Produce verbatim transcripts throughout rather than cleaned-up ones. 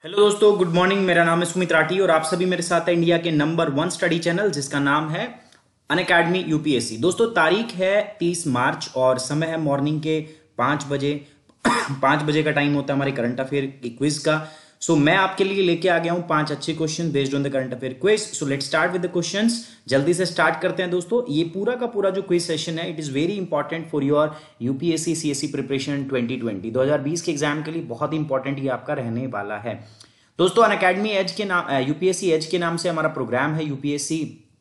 Hello दोस्तों, good morning. मेरा नाम है सुमित राठी और आप सभी मेरे साथ है इंडिया के नंबर वन स्टडी चैनल जिसका नाम है अनअकैडमी यूपीएससी। दोस्तों, तारीख है तीस मार्च और समय है मॉर्निंग के पाँच बजे। पाँच बजे का टाइम होता है हमारे करंट अफेयर की क्विज का। सो so, मैं आपके लिए लेके आ गया हूं पांच अच्छे question based on the current affair quiz. So let's start with the questions. जल्दी से स्टार्ट करते हैं दोस्तों। ये पूरा का पूरा जो क्विज सेशन है it is very important for your UPSC CSC preparation twenty twenty. दो हज़ार बीस के एग्जाम के लिए बहुत इंपॉर्टेंट ये आपका रहने वाला है दोस्तों। अनअकैडमी एज के नाम यूपीएससी एज के नाम से हमारा प्रोग्राम है यूपीएससी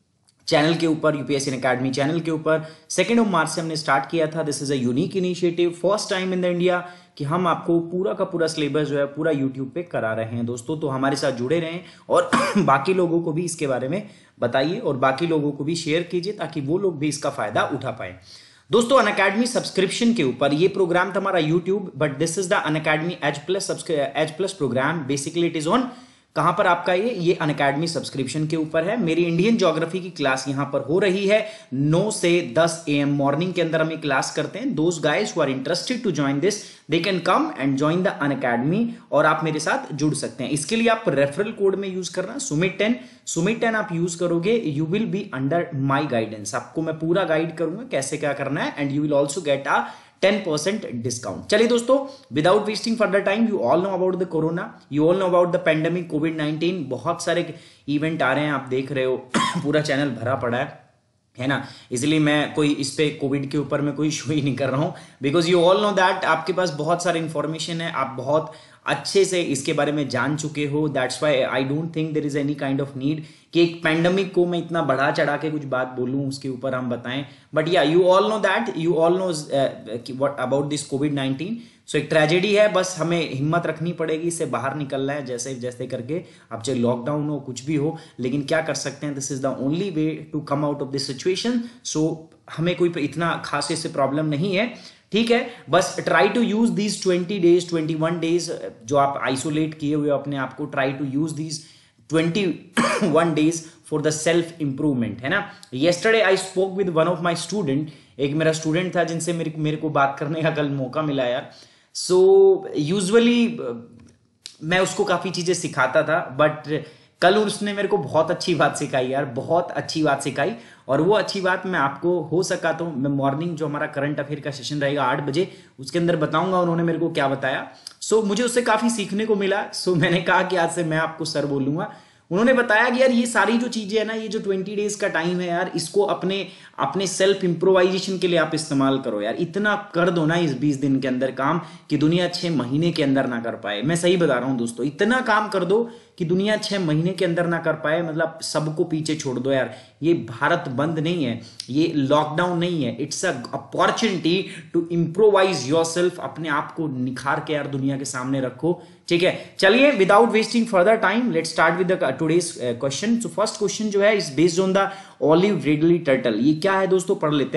चैनल के ऊपर, यूपीएससी अनअकैडमी चैनल के ऊपर। सेकेंड ऑफ मार्च से हमने स्टार्ट किया था। This is a unique initiative, first time in the India कि हम आपको पूरा का पूरा सिलेबस जो है पूरा यूट्यूब पे करा रहे हैं दोस्तों। तो हमारे साथ जुड़े रहें और बाकी लोगों को भी इसके बारे में बताइए और बाकी लोगों को भी शेयर कीजिए ताकि वो लोग भी इसका फायदा उठा पाए दोस्तों। अनअकैडमी सब्सक्रिप्शन के ऊपर ये प्रोग्राम था हमारा YouTube, but this is the Unacademy edge plus edge plus programme. Basically it is on कहां पर आपका ये ये अनअकैडमी सब्सक्रिप्शन के ऊपर है। मेरी इंडियन ज्योग्राफी की क्लास यहां पर हो रही है नौ से दस ए एम मॉर्निंग के अंदर हम ये क्लास करते हैं। Those guys who are interested to join this they can come and join the Unacademy और आप मेरे साथ जुड़ सकते हैं। इसके लिए आप रेफरल कोड में यूज करना सुमित टेन सुमित टेन आप यूज करोगे, you will be under my guidance. आपको मैं पूरा गाइड करूंगा कैसे क्या करना है and you will also get a ten percent discount. चलिए दोस्तों, without wasting further time, you all know about the corona, you all know about the pandemic COVID nineteen. बहुत सारे इवेंट आ रहे हैं, आप देख रहे हो पूरा चैनल भरा पड़ा है है ना। इसलिए मैं कोई इस पे कोविड के ऊपर में कोई शो ही नहीं कर रहा हूं because you all know that आपके पास बहुत सारे इंफॉर्मेशन है, आप बहुत अच्छे से इसके बारे में जान चुके हो। That's why I don't think there is any kind of need कि एक पैंडमिक को मैं इतना बढ़ा चढ़ा के कुछ बात बोलूं उसके ऊपर हम बताएं। बट या you all know that you all know what about this covid nineteen. So एक ट्रेजेडी है, बस हमें हिम्मत रखनी पड़ेगी, इससे बाहर निकलना है जैसे जैसे करके। अब चाहे लॉकडाउन हो कुछ भी हो, लेकिन क्या कर सकते हैं, this is the only way to come out of this situation. So हमें कोई इतना खास इससे प्रॉब्लम नहीं है, ठीक है। बस try to use these twenty days twenty one days जो आप आइसोलेट किए हुए अपने आप को, try to use these twenty one days for the self improvement, है ना। Yesterday I spoke with one of my student, एक मेरा स्टूडेंट था जिनसे मेरे मेरे को बात करने का कल मौका मिला यार। सो so, यूजुअली मैं उसको काफी चीजें सिखाता था, बट कल उसने मेरे को बहुत अच्छी बात सिखाई यार, बहुत अच्छी बात सिखाई। और वो अच्छी बात मैं आपको हो सका तो मैं मॉर्निंग जो हमारा करंट अफेयर का सेशन रहेगा आठ बजे उसके अंदर बताऊंगा उन्होंने मेरे को क्या बताया। सो so, मुझे उससे काफी सीखने को मिला। सो so, मैंने कहा कि आज से मैं आपको सर बोलूंगा। उन्होंने बताया कि यार ये सारी जो चीजें है ना, ये जो ट्वेंटी डेज का टाइम है यार, इसको अपने अपने सेल्फ इंप्रोवाइजेशन के लिए आप इस्तेमाल करो यार। इतना कर दो ना इस बीस दिन के अंदर काम कि दुनिया छह महीने के अंदर ना कर पाए। मैं सही बता रहा हूं दोस्तों, इतना काम कर दो कि दुनिया छह महीने के अंदर ना कर पाए। मतलब सबको पीछे छोड़ दो यार। ये भारत बंद नहीं है, ये लॉकडाउन नहीं है, it's a opportunity to improvise yourself. अपने आप को निखार के यार दुनिया के सामने रखो, ठीक है। चलिए without wasting further time let's start with the today's question. So first question जो है is based on the olive ridley turtle. ये क्या है दोस्तों, पढ़ लेते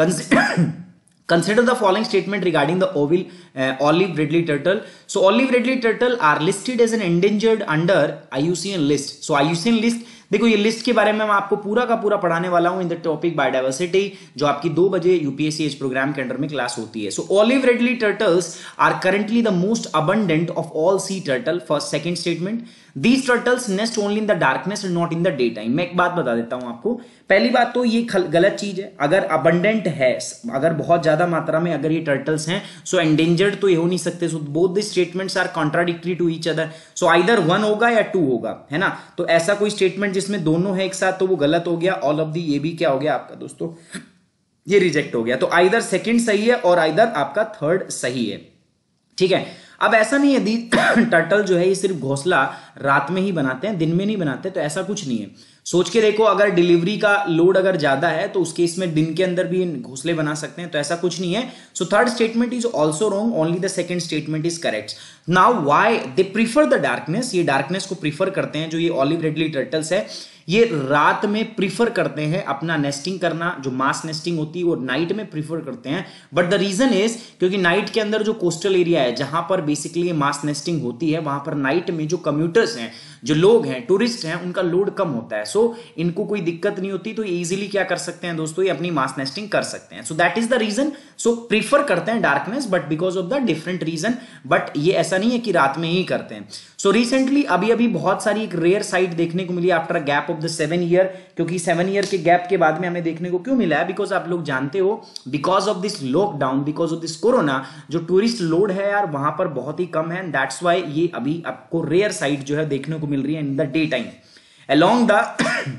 हैं। Consider the following statement regarding the ovil, uh, olive ridley turtle. So olive ridley turtle are listed as an endangered under I U C N list. So I U C N list, देखो ये list के बारे में मैं आपको पूरा का पूरा पढ़ाने वाला हूं इन द टॉपिक बायोडायवर्सिटी, जो आपकी दो बजे यूपीएससी एज प्रोग्राम के अंडर में क्लास होती है। So olive ridley turtles are currently the most abundant of all sea turtle. First second statement, these turtles nest only in the darkness and not in the day time. मैं एक बात बता देता हूं आपको। पहली बात तो ये गलत चीज है, अगर अबंडेंट है, अगर बहुत ज्यादा मात्रा में अगर ये टर्टल्स हैं, सो एंडेंजर्ड तो ये हो नहीं सकते। So both the statements are contradictory to each other. So either one होगा या टू होगा, है ना। तो ऐसा कोई स्टेटमेंट जिसमें दोनों है एक साथ तो वो गलत हो गया। ऑल ऑफ दी ये भी क्या हो गया आपका दोस्तों, ये रिजेक्ट हो गया। तो आइदर सेकंड सही है और आइदर आपका थर्ड सही है, ठीक है। अब ऐसा नहीं है दी टर्टल जो है ये सिर्फ घोंसला रात में ही बनाते हैं, दिन में नहीं बनाते, तो ऐसा कुछ नहीं है। सोच के देखो, अगर डिलीवरी का लोड अगर ज्यादा है तो उस केस में दिन के अंदर भी घोंसले बना सकते हैं, तो ऐसा कुछ नहीं है। So third statement is also wrong, only the second statement is correct. Now why they prefer the darkness, ये डार्कनेस को प्रीफर करते हैं। जो ये ऑलिव रिडली टर्टल्स है ये रात में प्रीफर करते हैं अपना नेस्टिंग करना, जो मास नेस्टिंग होती है वो नाइट में प्रीफर करते हैं। बट द रीजन इज क्योंकि नाइट के अंदर जो कोस्टल एरिया है जहां पर बेसिकली मास नेस्टिंग होती है, वहां पर नाइट में जो कम्यूटर्स हैं, जो लोग हैं, टूरिस्ट हैं, उनका लोड कम होता है। सो so, इनको कोई दिक्कत नहीं होती, तो इजीली क्या कर सकते हैं दोस्तों, ये अपनी मास नेस्टिंग कर सकते हैं। So that is the reason. So prefer करते हैं darkness, but because of the different reason, but ये ऐसा नहीं है कि रात में ही करते हैं। सो रिसेंटली अभी अभी बहुत सारी एक रेयर साइट देखने को मिली after a gap of the seven year, क्योंकि सेवन ईयर के गैप के बाद में हमें देखने को क्यों मिला है, बिकॉज आप लोग जानते हो because of this lockdown, because of this corona, जो टूरिस्ट लोड है यार वहां पर बहुत ही कम है, दैट्स वाई ये अभी आपको रेयर साइट जो है देखने को मिल रही है in the day time along the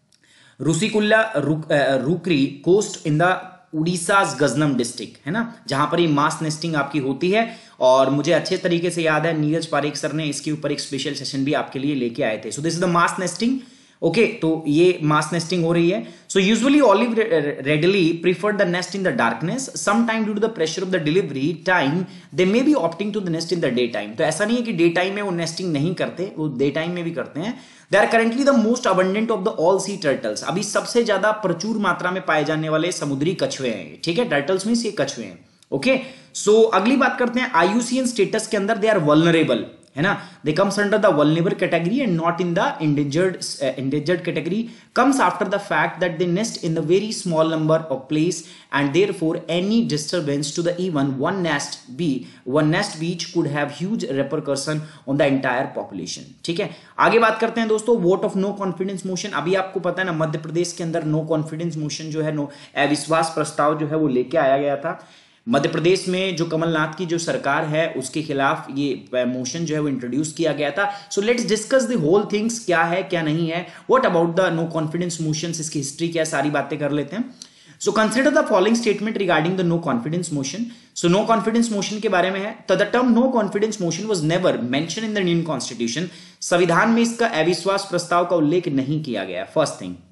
Rushikulya rookery coast in the Orissa's Ganjam district, है ना, जहां पर ये मास नेस्टिंग आपकी होती है। और मुझे अच्छे तरीके से याद है नीरज पारेख सर ने इसके ऊपर एक स्पेशल सेशन भी आपके लिए लेके आए थे। So this is the mass nesting, okay, तो ये मास नेस्टिंग हो रही है। So usually olive ridley prefer the nest in the darkness, some time due to the pressure of the delivery time they may be opting to the nest in the day time. तो ऐसा नहीं है कि day time में वो nesting नहीं करते, वो डे टाइम में भी करते हैं। They are currently the most abundant of the all sea turtles, अभी सबसे ज्यादा प्रचुर मात्रा में पाए जाने वाले समुद्री कछुए हैं, ठीक है, टर्टल्स मींस ये कछुए हैं, ओके। सो अगली बात करते हैं I U C N status के अंदर, दे आर वल्नरेबल, है ना, they comes under the vulnerable category and not in the endangered endangered category, comes after the fact that they nest in the very small number of place and therefore any disturbance to the even one nest be one nest beach could have huge repercussion on the entire population, ठीक है। आगे बात करते हैं दोस्तों vote of no confidence motion. अभी आपको पता है ना मध्य प्रदेश के अंदर नो कॉन्फिडेंस मोशन जो है, नो अविश्वास प्रस्ताव जो है वो लेके आया गया था। मध्य प्रदेश में जो कमलनाथ की जो सरकार है उसके खिलाफ ये मोशन जो है वो इंट्रोड्यूस किया गया था। So let's discuss the whole things, क्या है क्या नहीं है, what about the no confidence motions, इसकी हिस्ट्री क्या, सारी बातें कर लेते हैं। So consider the following statement regarding the no confidence motion. So no confidence motion के बारे में है, तो the term no confidence motion was never mention in the Indian constitution, संविधान में इसका अविश्वास प्रस्ताव का उल्लेख नहीं किया गया। First thing,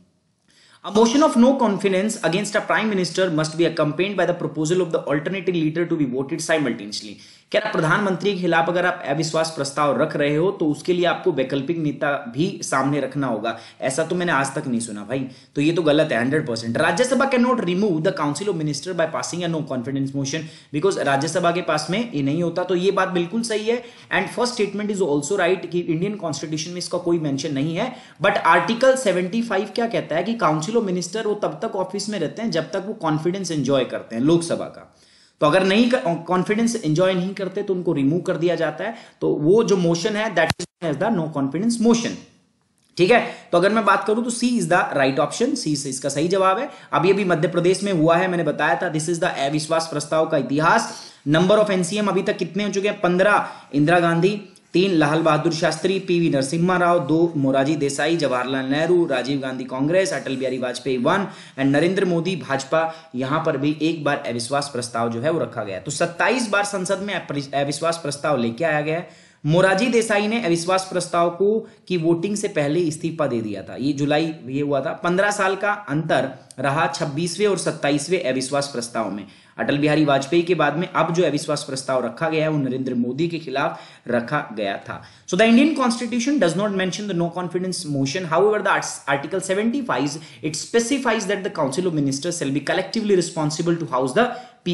a motion of no confidence against a prime minister must be accompanied by the proposal of the alternative leader to be voted simultaneously। क्या प्रधानमंत्री के खिलाफ अगर आप अविश्वास प्रस्ताव रख रहे हो तो उसके लिए आपको वैकल्पिक नेता भी सामने रखना होगा। ऐसा तो मैंने आज तक नहीं सुना भाई, तो ये तो गलत है hundred percent. Rajya Sabha can not remove the council of minister by passing a no confidence motion, because Rajya Sabha के पास में ये नहीं होता, तो ये बात बिल्कुल सही है। And first statement is also right कि इंडियन कॉन्स्टिट्यूशन में इसका कोई मेंशन नहीं है, बट आर्टिकल सेवेंटी फाइव क्या कहता है कि काउंसिल ऑफ मिनिस्टर वो तब तक ऑफिस में रहते हैं जब तक वो कॉन्फिडेंस एंजॉय करते हैं लोकसभा का। तो अगर नहीं कॉन्फिडेंस एंजॉय नहीं करते तो उनको रिमूव कर दिया जाता है। तो वो जो मोशन है that is the no confidence motion, ठीक है। तो अगर मैं बात करूं तो C is the right option, C से इसका सही जवाब है। अभी अभी मध्य प्रदेश में हुआ है, मैंने बताया था, दिस इज द अविश्वास प्रस्ताव का इतिहास। नंबर ऑफ एनसीएम अभी तक कितने हो चुके हैं? पंद्रह इंदिरा गांधी, तीन लाल बहादुर शास्त्री, पीवी नरसिम्हा राव, दो मोरारजी देसाई, जवाहरलाल नेहरू, राजीव गांधी कांग्रेस, अटल बिहारी वाजपेयी वन एंड नरेंद्र मोदी भाजपा। यहां पर भी एक बार अविश्वास प्रस्ताव जो है वो रखा गया। तो सत्ताईस बार संसद में अविश्वास प्रस्ताव लेके आया गया है। मोरारजी देसाई ने अविश्वास प्रस्ताव को की वोटिंग से पहले इस्तीफा दे दिया था, ये जुलाई ये हुआ था। पंद्रह साल का अंतर रहा छब्बीसवें और सत्ताईसवें अविश्वास प्रस्ताव में। अटल बिहारी वाजपेयी के बाद में अब जो अविश्वास प्रस्ताव रखा गया है वो नरेंद्र मोदी के खिलाफ रखा गया था। So the Indian constitution does not mention the no confidence motion, however the article seventy five it specifies that the council of ministers shall be collectively responsible to house the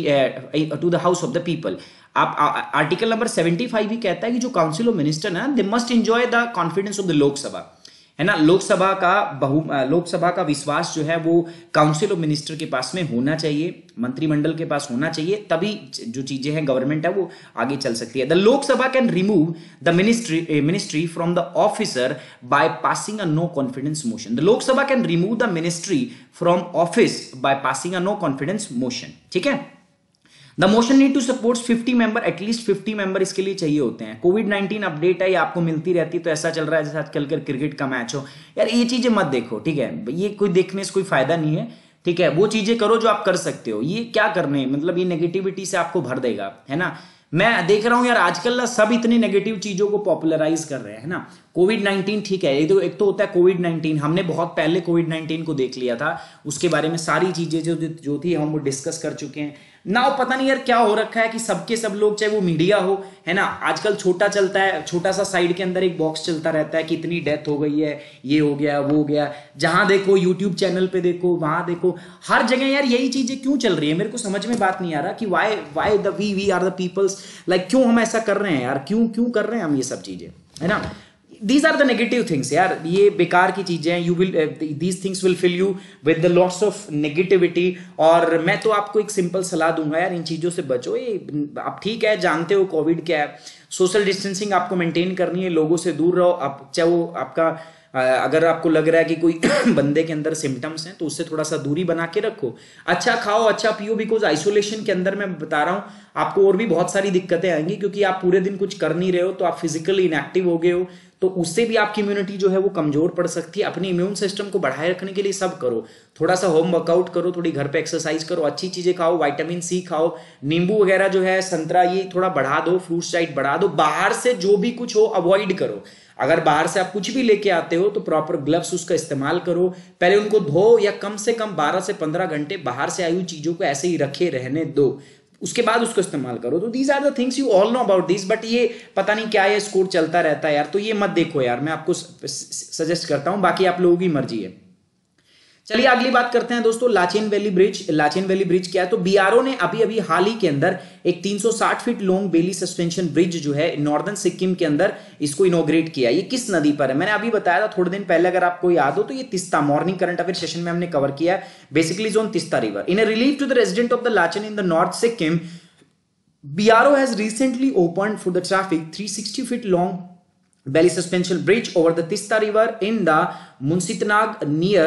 to the house of the people. आप article number seventy five ही कहता है कि जो council of minister ना they must enjoy the confidence of the Lok Sabha, है ना। लोकसभा का बहु लोकसभा का विश्वास जो है वो काउंसिल ऑफ मिनिस्टर के पास में होना चाहिए, मंत्रिमंडल के पास होना चाहिए, तभी जो चीजें हैं गवर्नमेंट है वो आगे चल सकती है। The Lok Sabha can remove the ministry ministry from the officer by passing a no confidence motion. The Lok Sabha can remove the ministry from office by passing a no confidence motion, ठीक है। The motion need to support fifty member, at least fifty member इसके लिए चाहिए होते हैं। Covid nineteen update है, ये आपको मिलती रहती है, तो ऐसा चल रहा है जैसे आजकल कर क्रिकेट का मैच हो। यार ये चीजें मत देखो, ठीक है, ये कोई देखने से कोई फायदा नहीं है, ठीक है। वो चीजें करो जो आप कर सकते हो। ये क्या करने, मतलब ये नेगेटिविटी से आपको भर देगा, है ना। मैं देख रहा हूं यार आजकल ना सब इतनी नेगेटिव चीजों को पॉपुलराइज कर रहे हैं, है ना। कोविड नाइनटीन ठीक है, ये तो एक तो होता है कोविड नाइनटीन, हमने बहुत पहले कोविड नाइनटीन को देख लिया था, उसके बारे में सारी चीजें जो जो थी हम वो डिस्कस कर चुके हैं ना। पता नहीं यार क्या हो रखा है कि सबके सब लोग, चाहे वो मीडिया हो, है ना, आजकल छोटा चलता है, छोटा सा साइड के अंदर एक बॉक्स चलता रहता है कि इतनी डेथ हो गई है, ये हो गया वो हो गया, जहां देखो यूट्यूब चैनल पे देखो, वहां देखो, हर जगह यार यही चीजें क्यों चल रही है। मेरे को समझ में बात नहीं आ रहा कि why why the we we are the peoples, like क्यों हम ऐसा कर रहे हैं यार, क्यों क्यों कर रहे हैं हम ये सब चीजें, है ना। These are the negative things यार, ये बेकार की चीजें हैं। You will these things will fill you with the lots of negativity. और मैं तो आपको एक सिंपल सलाह दूंगा यार, इन चीजों से बचो। ये आप ठीक है, जानते हो कोविड क्या है, सोशल डिस्टेंसिंग आपको मेंटेन करनी है, लोगों से दूर रहो। आप चाहे वो आपका अगर आपको लग रहा है कि कोई बंदे के अंदर सिम्टम्स हैं तो उससे थोड़ा सा दूरी बना के रखो। अच्छा खाओ, अच्छा पियो, बिकॉज आइसोलेशन के अंदर मैं बता रहा हूं आपको और भी बहुत सारी दिक्कतें आएंगी, क्योंकि आप पूरे दिन कुछ कर नहीं रहे हो, तो आप फिजिकली इनएक्टिव हो गए हो, तो उससे भी आपकी इम्यूनिटी जो है वो कमजोर पड़ सकती है। अपने इम्यून सिस्टम को बढ़ाए रखने के लिए सब करो, थोड़ा सा होम वर्कआउट करो, थोड़ी घर पे एक्सरसाइज करो, अच्छी चीजें खाओ, विटामिन सी खाओ, नींबू वगैरह जो है, संतरा, ये थोड़ा बढ़ा दो, फ्रूट्स डाइट बढ़ा दो। बाहर से जो भी कुछ हो अवॉइड करो। अगर बाहर से आप कुछ भी लेके आते हो तो प्रॉपर ग्लव्स उसका इस्तेमाल करो, पहले उनको धो, या कम से कम बारह से पंद्रह घंटे बाहर से आई हुई चीजों को ऐसे ही रखे रहने दो, उसके बाद उसको इस्तेमाल करो। तो these are the things you all know about this, but ये पता नहीं क्या ये स्कोर चलता रहता है यार, तो ये मत देखो यार, मैं आपको सजेस्ट करता हूं, बाकी आप लोगों की मर्जी है। चलिए अगली बात करते हैं दोस्तों, Lachen valley bridge. Lachen valley bridge क्या है, तो बीआरओ ने अभी अभी हाल ही के अंदर एक तीन सौ साठ feet long Bailey suspension bridge जो है नॉर्दर्न सिक्किम के अंदर, इसको इनोग्रेट किया। ये किस नदी पर है, मैंने अभी बताया था थोड़े दिन पहले, अगर आपको याद हो तो ये Teesta, morning current affair session में हमने कवर किया, basically join Teesta river. In a relief to the resident of the Lachen in the north Sikkim, B R O has recently opened for the traffic three hundred sixty feet long belly suspension bridge over the Tista River in the Munsitnag near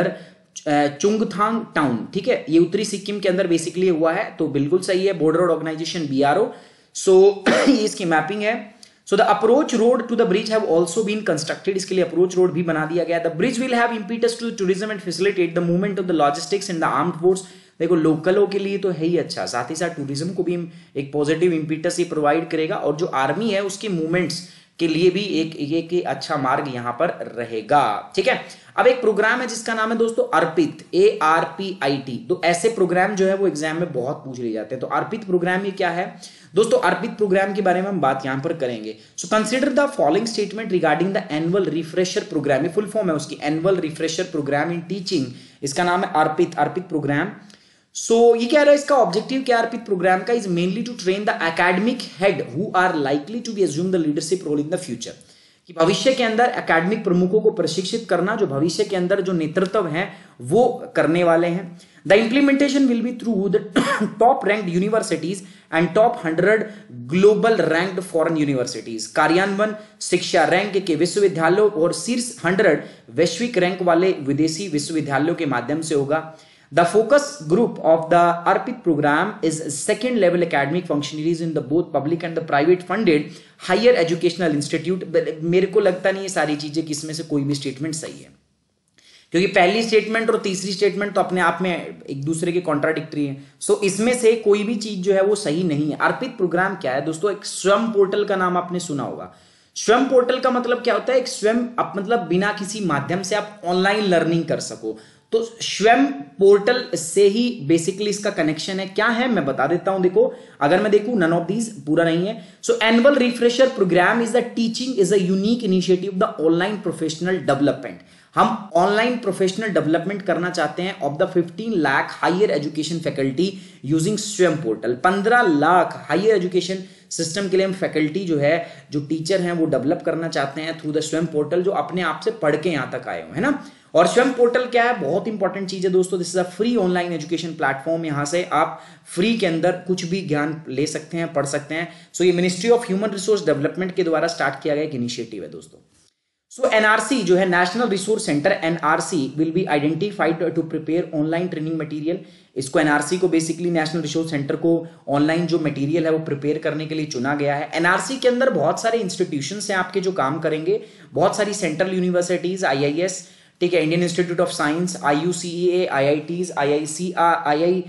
Chungthang town. ठीक है, ये उत्तरी सिक्किम के अंदर basically हुआ है, तो बिल्कुल सही है, border road organisation B R O। So ये इसकी मैपिंग है। So the approach road to the bridge have also been constructed, इसके लिए अप्रोच रोड भी बना दिया गया। The bridge will have impetus to tourism and facilitate the movement of the logistics in the armed force. देखो लोकलों के लिए तो है ही अच्छा, साथ ही साथ टूरिज्म को भी एक पॉजिटिव इम्पीटस ये प्रोवाइड करेगा, और जो आर्मी है उसके मूवमेंट्स के लिए भी एक एक, एक अच्छा मार्ग यहां पर रहेगा। ठीक है, अब एक प्रोग्राम है जिसका नाम है दोस्तों Arpit, A R P I T. तो ऐसे प्रोग्राम जो है वो एग्जाम में बहुत पूछ लिए जाते हैं। तो अर्पित प्रोग्राम ये क्या है दोस्तों, अर्पित प्रोग्राम के बारे में हम बात यहां पर करेंगे। So consider the following statement regarding the annual refresher programme. ये फुल फॉर्म है उसकी, annual refresher programme in teaching, इसका नाम है अर्पित, अर्पित प्रोग्राम। सो so, ये कह रहा है इसका ऑब्जेक्टिव क्या अर्पित प्रोग्राम का, is mainly to train the academic head who are likely to be assume the leadership role in the future. कि भविष्य के अंदर एकेडमिक प्रमुखों को प्रशिक्षित करना, जो भविष्य के अंदर जो नेतृत्व है वो करने वाले हैं। The implementation will be through the top ranked universities and top hundred global ranked foreign universities. कार्यान्वयन शिक्षा रैंक के विश्वविद्यालयों और शीर्ष हंड्रेड वैश्विक रैंक वाले विदेशी विश्वविद्यालयों के माध्यम से होगा। The focus group of the Arpit program is second level academic functionaries in the both public and the private funded higher educational institute। मेरे को लगता नहीं ये सारी चीजें किसमें से कोई भी स्टेटमेंट सही है, क्योंकि पहली स्टेटमेंट और तीसरी स्टेटमेंट तो अपने आप में एक दूसरे के कॉन्ट्राडिक्टरी है। सो so, इसमें से कोई भी चीज जो है वो सही नहीं है। अर्पित प्रोग्राम क्या है दोस्तों, एक स्वयं पोर्टल का नाम आपने सुना होगा। स्वयं पोर्टल का मतलब क्या होता है, एक स्वयं आप मतलब बिना किसी माध्यम से आप ऑनलाइन लर्निंग कर सको, तो स्वयं पोर्टल से ही बेसिकली इसका कनेक्शन है। क्या है मैं बता देता हूं, देखो अगर मैं देखूं नन ऑफ दीज पूरा नहीं है। So annual refresher programme is the teaching is a unique initiative the online professional development. हम ऑनलाइन प्रोफेशनल डेवलपमेंट करना चाहते हैं of the fifteen lakh higher education faculty using Swayam portal. पंद्रह लाख हायर एजुकेशन सिस्टम के लिए हम फैकल्टी जो है, जो टीचर हैं वो डेवलप करना चाहते हैं थ्रू द स्वयं पोर्टल, जो अपने आप से पढ़ के यहां तक आए हो, है ना। और स्वयं पोर्टल क्या है, बहुत इंपॉर्टेंट चीज है दोस्तों, this is a free online education platform. यहां से आप फ्री के अंदर कुछ भी ज्ञान ले सकते हैं, पढ़ सकते हैं। सो so, ये ministry of human resource development के द्वारा स्टार्ट किया गया एक इनिशिएटिव है दोस्तों। सो एनआरसी जो है national resource centre, NRC will be identified to prepare online training material. इसको एनआरसी को बेसिकली नेशनल रिसोर्स सेंटर को ऑनलाइन जो मटेरियल है वो प्रिपेयर करने के लिए चुना गया है। एनआरसी के अंदर बहुत सारे इंस्टीट्यूशंस हैं आपके जो काम करेंगे, बहुत सारी सेंट्रल यूनिवर्सिटीज, आईआईएस, ठीक है, Indian Institute of Science, IUCEA, IITs, IICR, I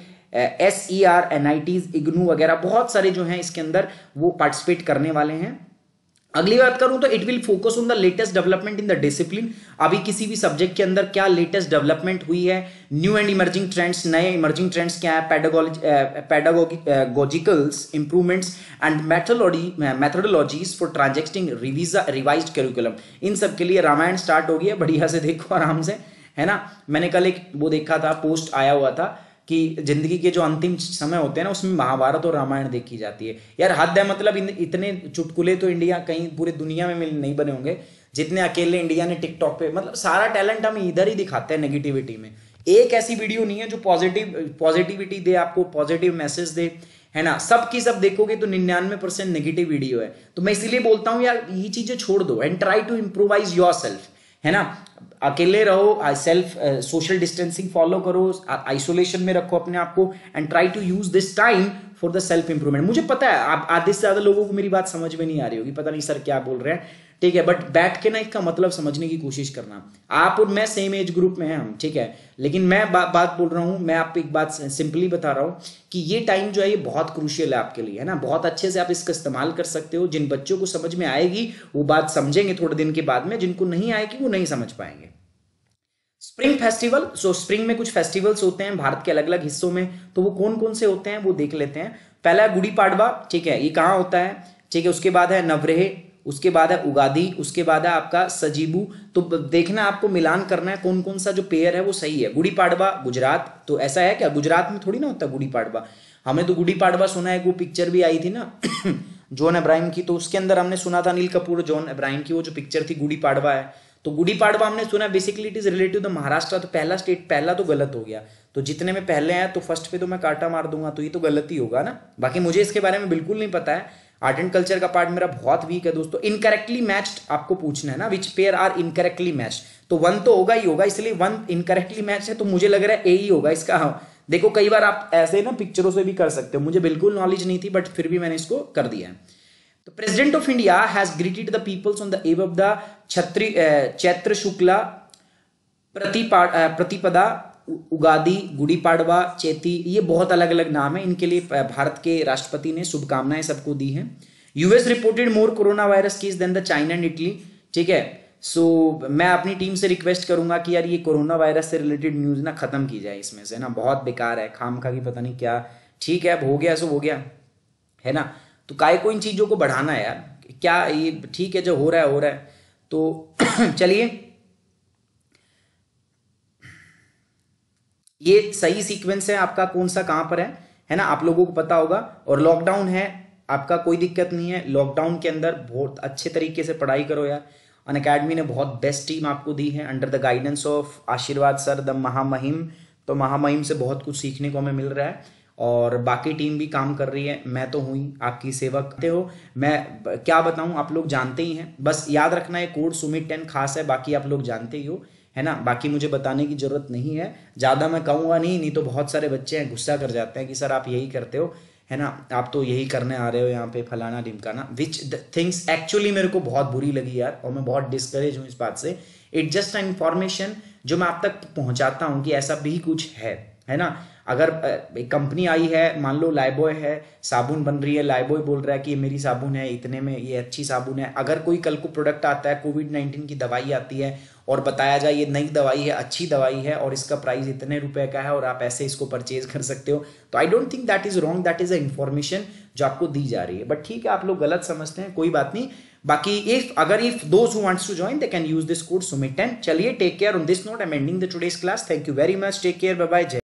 SER, NITs, IGNOU वगैरह बहुत सारे जो हैं इसके अंदर वो पार्टिसिपेट करने वाले हैं। अगली बात करूं तो it will focus on the latest development in the discipline. अभी किसी भी सब्जेक्ट के अंदर क्या लेटेस्ट डेवलपमेंट हुई है, न्यू एंड इमर्जिंग ट्रेंड्स, नए इमर्जिंग ट्रेंड्स क्या है, pedagogicals improvements and methodology methodologies for transacting revised curriculum. इन सब के लिए रामायण स्टार्ट हो गई है, बढ़िया से देखो आराम से, है ना। मैंने कल एक वो देखा था, पोस्ट आया हुआ था कि जिंदगी के जो अंतिम समय होते हैं ना उसमें महाभारत और रामायण देखी जाती है। यार हद है, मतलब इतने चुटकुले तो इंडिया कहीं पूरे दुनिया में नहीं बने होंगे जितने अकेले इंडिया ने टिकटॉक पे, मतलब सारा टैलेंट हम इधर ही दिखाते हैं नेगेटिविटी में। एक ऐसी वीडियो नहीं है जो पॉजिटिव पॉजिटिविटी दे, आपको पॉजिटिव मैसेज दे, है ना। सब की सब देखोगे तो निन्यानवे परसेंट नेगेटिव वीडियो है। तो मैं इसीलिए बोलता हूं यार ये चीजें छोड़ दो and try to improvise your self, है ना। अकेले रहो, सेल्फ सोशल डिस्टेंसिंग फॉलो करो, आइसोलेशन में रखो अपने आप को and try to use this time for the self improvement. मुझे पता है आप आधे से ज्यादा लोगों को मेरी बात समझ में नहीं आ रही होगी, पता नहीं सर क्या बोल रहे हैं, ठीक है, बट बैठ के ना इसका मतलब समझने की कोशिश करना। आप और मैं सेम एज ग्रुप में हैं हम, ठीक है, लेकिन मैं बा, बात बोल रहा हूं, मैं आपको एक बात सिंपली बता रहा हूं कि ये टाइम जो है ये बहुत क्रूशियल है आपके लिए, है ना। बहुत अच्छे से आप इसका इस्तेमाल कर सकते हो। जिन बच्चों को समझ में आएगी वो बात समझेंगे थोड़े दिन के बाद में, जिनको नहीं आएगी वो नहीं समझ पाएंगे। स्प्रिंग फेस्टिवल, सो स्प्रिंग में कुछ फेस्टिवल्स होते हैं भारत के अलग अलग हिस्सों में, तो वो कौन कौन से होते हैं वो देख लेते हैं। पहला है गुड़ी पाड़वा, ठीक है, ये कहाँ होता है, ठीक है। उसके बाद है नवरेह, उसके बाद है उगादी, उसके बाद है आपका सजीबू। तो देखना आपको मिलान करना है कौन कौन सा जो पेयर है वो सही है। गुड़ी पाड़वा गुजरात, तो ऐसा है क्या, गुजरात में थोड़ी ना होता गुड़ी पाड़वा। हमने तो गुड़ी पाड़वा सुना है, वो पिक्चर भी आई थी ना जॉन अब्राहम की, तो उसके अंदर हमने सुना था अनिल कपूर जॉन अब्राहम की वो जो पिक्चर थी गुड़ी पाड़वा है। तो गुड़ी पाड़वा हमने सुना, basically it is relative to the Maharashtra. तो पहला स्टेट, पहला तो गलत हो गया, तो जितने में पहले हैं तो फर्स्ट पे तो मैं कांटा मार दूंगा, तो ये तो गलत ही होगा ना। बाकी मुझे इसके बारे में बिल्कुल नहीं पता है, आर्ट एंड कल्चर का पार्ट मेरा बहुत वीक है दोस्तों। इनकरेक्टली मैच्ड आपको पूछना है ना, which pair are incorrectly matched, तो वन तो होगा ही होगा, इसलिए वन इनकरेक्टली मैच है, तो मुझे लग रहा है ए ही होगा इसका। देखो कई बार आप ऐसे ना पिक्चरों से भी कर सकते हो, मुझे बिल्कुल नॉलेज नहीं थी बट फिर भी मैंने इसको कर दिया है। The President of India has greeted the peoples on the eve of the छत्री चैत्र शुक्ला प्रतिपदा, उगादी, गुड़ी पाड़वा, चेती, ये बहुत अलग अलग नाम है इनके लिए। भारत के राष्ट्रपति ने शुभकामनाएं सबको दी हैं। US reported more corona virus case than the China and Italy, ठीक है। सो so, मैं अपनी टीम से रिक्वेस्ट करूंगा कि यार ये कोरोना वायरस से रिलेटेड न्यूज ना खत्म की जाए इसमें से ना, बहुत बेकार है, खाम खा की पता नहीं क्या, ठीक है, अब हो गया सो हो गया, है ना। तो काय को इन चीजों को बढ़ाना है यार, क्या ये ठीक है, जो हो रहा है हो रहा है। तो चलिए, ये सही सीक्वेंस है आपका, कौन सा कहां पर है है ना, आप लोगों को पता होगा। और लॉकडाउन है आपका, कोई दिक्कत नहीं है, लॉकडाउन के अंदर बहुत अच्छे तरीके से पढ़ाई करो यार। अनअकैडमी ने बहुत बेस्ट टीम आपको दी है under the guidance of Ashirwad sir the महामहिम। तो महामहिम से बहुत कुछ सीखने को हमें मिल रहा है और बाकी टीम भी काम कर रही है। मैं तो हुई आपकी सेवा करते हो, मैं क्या बताऊं, आप लोग जानते ही हैं। बस याद रखना है कोड सुमित टेन खास है, बाकी आप लोग जानते ही हो, है ना। बाकी मुझे बताने की जरूरत नहीं है, ज्यादा मैं कहूंगा नहीं, नहीं तो बहुत सारे बच्चे हैं गुस्सा कर जाते हैं कि सर आप यही करते हो, है ना, आप तो यही करने आ रहे हो यहाँ पे फलाना ढिमकाना, विच थिंग्स एक्चुअली मेरे को बहुत बुरी लगी यार, और मैं बहुत डिस्करेज हूँ इस बात से। इट जस्ट अ इन्फॉर्मेशन जो मैं आप तक पहुंचाता हूँ कि ऐसा भी कुछ है, है ना। अगर एक कंपनी आई है, मान लो लाइबॉय है, साबुन बन रही है, लाइबॉय बोल रहा है कि ये मेरी साबुन है, इतने में ये अच्छी साबुन है। अगर कोई कल को प्रोडक्ट आता है, कोविड नाइन्टीन की दवाई आती है और बताया जाए ये नई दवाई है, अच्छी दवाई है और इसका प्राइस इतने रुपए का है और आप ऐसे इसको परचेज कर सकते हो, तो I don't think that is wrong, that is a information जो आपको दी जा रही है। बट ठीक है, आप लोग गलत समझते हैं, कोई बात नहीं। बाकी इफ अगर if those who wants to join they can use this code Sumit ten. चलिए, take care. On this note I am ending the today's class. Thank you very much, take care, bye bye.